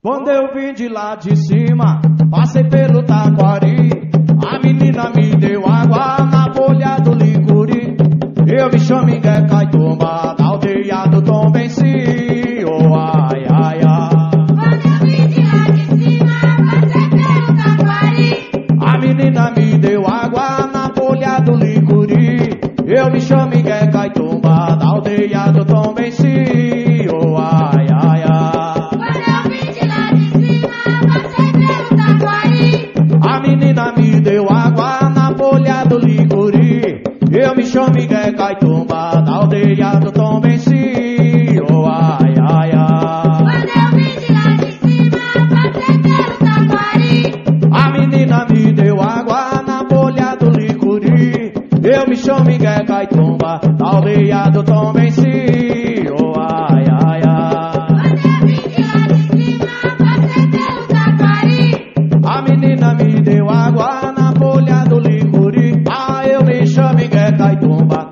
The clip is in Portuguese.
Quando eu vim de lá de cima, passei pelo Taquari. A menina me deu água na folha do licuri. Eu me chamo Miguel Caetumba, da aldeia do Tom Benci. Oh, ai, ai, ai. Quando eu vim de lá de cima, passei pelo Taquari. A menina me deu água na folha do licuri. Eu me chamo Miguel Caetumba, da aldeia do Tom Benci. Oh, ai, ai, ai. Quando eu vim de lá de cima, passei pelo Taquari. A menina me deu água na folha do licuri. Eu me chamo Miguel Caetumba, da aldeia do Tom Benci. Oh, ai, ai, ai. Quando eu vim de lá de cima, passei pelo Taquari. A menina me deu água na folha do licuri. Eu me chamo Miguel Caetumba, da aldeia do Tom Benci. Oh, ai, ai, ai. Quando eu vim de lá de cima, passei pelo Taquari. A menina me deu água na folha do licuri. Ah, eu me chamo Miguel Caetumba,